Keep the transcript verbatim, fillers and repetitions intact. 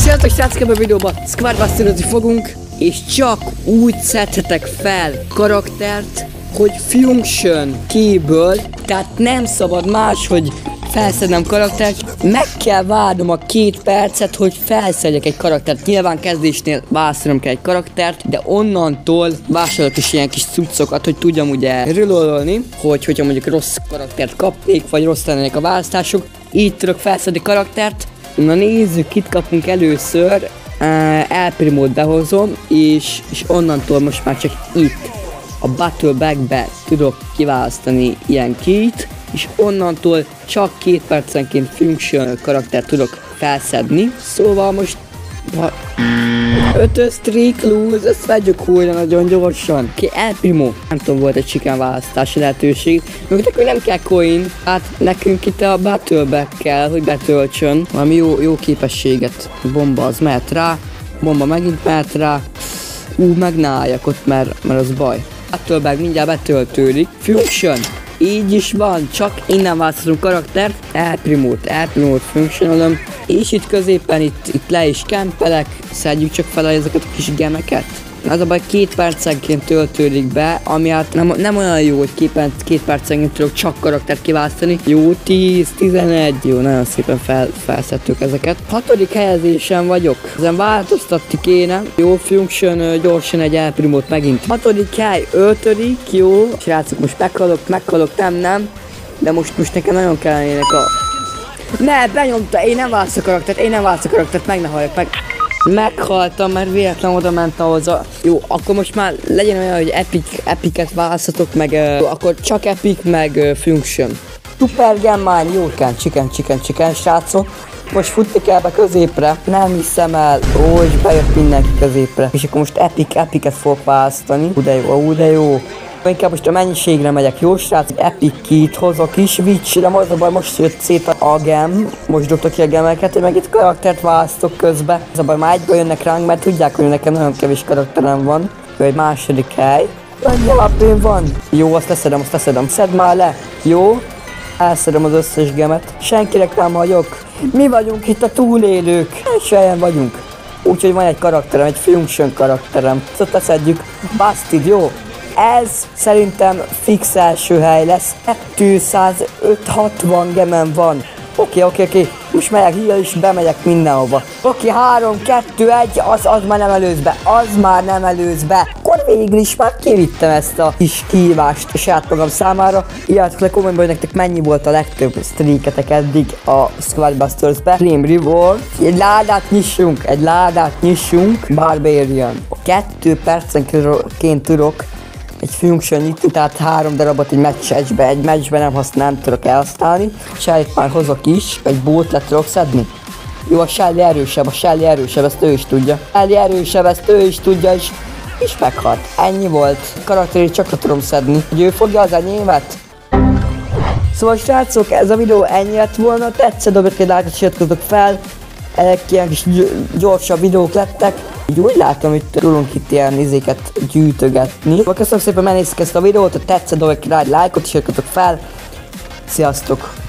Sziasztok srácok, ebben a videóban Squadbusterozni fogunk, és csak úgy szedhetek fel karaktert, hogy Function keyből, tehát nem szabad máshogy felszednem karaktert, meg kell várnom a két percet, hogy felszedjek egy karaktert. Nyilván kezdésnél vásárolnom kell egy karaktert, de onnantól vásárolok is ilyen kis cuccokat, hogy tudjam ugye reloadolni, hogy hogyha mondjuk rossz karaktert kapnék, vagy rossz lennének a választások, így tudok felszedni karaktert. Na nézzük, itt kapunk először, elprimót behozom, és, és onnantól most már csak itt a Battle Bag-be tudok kiválasztani ilyen kit, és onnantól csak két percenként Function karaktert tudok felszedni. Szóval most ötös streak lose, ezt vegyük újra nagyon gyorsan. Ki elprimo. Nem tudom, volt egy chicken választási lehetőség. Még nekünk nem kell coin, hát nekünk itt a Battle Bag kell, hogy betöltsön valami jó, jó képességet. Bomba az mehet rá, bomba megint mehet rá. Ú, meg ne álljak ott, mert, mert az baj. Battle Bag mindjárt betöltődik. Function. Így is van, csak innen választhatunk karaktert, elprimót, elprimót funkcionálom, és itt középen itt, itt le is kempelek, szedjük csak fel ezeket a kis gemeket. Az a baj, két percenként töltődik be, ami hát nem, nem olyan jó, hogy képen, két percenként tudok csak karaktert kiválasztani. Jó, tíz, tizenegy, jó, nagyon szépen fel, felszedtük ezeket. Hatodik helyezésen vagyok, ezen változtatni kéne. Jó, Function, gyorsan egy elprimót megint. Hatodik hely, ötödik, jó. Srácok, most meghalok, meghalok, nem, nem. De most, most nekem nagyon kellenének a... Ne, benyomta, én nem választok karaktert, én nem választok karaktert, meg ne halljak, meg... Meghaltam, mert véletlen oda ment ahhoz a... Jó, akkor most már legyen olyan, hogy epic, epicet választatok, meg uh, jó, akkor csak epic, meg uh, Function. Super Gemmány, jó, chicken, chicken, chicken, chicken, srácok. Most futni kell be középre, nem hiszem el, ó, és bejött mindenki középre. És akkor most epic, epicet fogok választani. Ú, de jó, ú, de jó. Inkább most a mennyiségre megyek, jó srácok? Epic kit hozok is, Witch, de az a baj, most jött szét a gem. Most dobtok ki a gemeket, hogy meg itt karaktert választok közbe. Ez a baj, már egyből jönnek ránk, mert tudják, hogy nekem nagyon kevés karakterem van. Jó, egy második hely. Annyi alapén van. Jó, azt leszedem, azt leszedem. Szedd már le. Jó. Elszedem az összes gemet. Senkinek nem hagyok. Mi vagyunk itt a túlélők. És helyen vagyunk. Úgyhogy van egy karakterem, egy Function karakterem. Szóval leszedjük. Bastid, jó. Ez szerintem fix első hely lesz. kétszázhatvan gemem van. Oké, oké, oké. Most megyek híja is, bemegyek mindenhova. Oké, három, kettő, egy, az, az már nem előz be. Az már nem előz be. Akkor végül is már kivittem ezt a kis kihívást a saját magam számára. Írjátok le kommentben, hogy nektek mennyi volt a legtöbb streaketek eddig a Squadbusters-be. Dream Reward. Egy ládát nyissunk, egy ládát nyissunk. Barbarian. Kettő percenként tudok egy Function nyitni, tehát három darabot egy meccsbe, egy meccsbe nem használom, nem tudok elhasználni. Shelly-t már hozok is, egy bót le tudok szedni. Jó, a Shelly erősebb, a Shelly erősebb, ezt ő is tudja. Shelly erősebb, ezt ő is tudja, és, és meghalt. Ennyi volt. Karakterét csak le tudom szedni. Hogy ő fogja az enyémet? Szóval srácok, ez a videó ennyi lett volna. Tetszett, dobjatok egy lájkot, és iratkozzatok fel. Ezek ilyen kis gyorsabb videók lettek. Így úgy látom, hogy tudunk itt ilyen izéket gyűjtögetni. Köszönöm szépen, megnéztek ezt a videót, ha tetszett, dobjatok rá egy lájkot, és iratkozzatok fel. Sziasztok!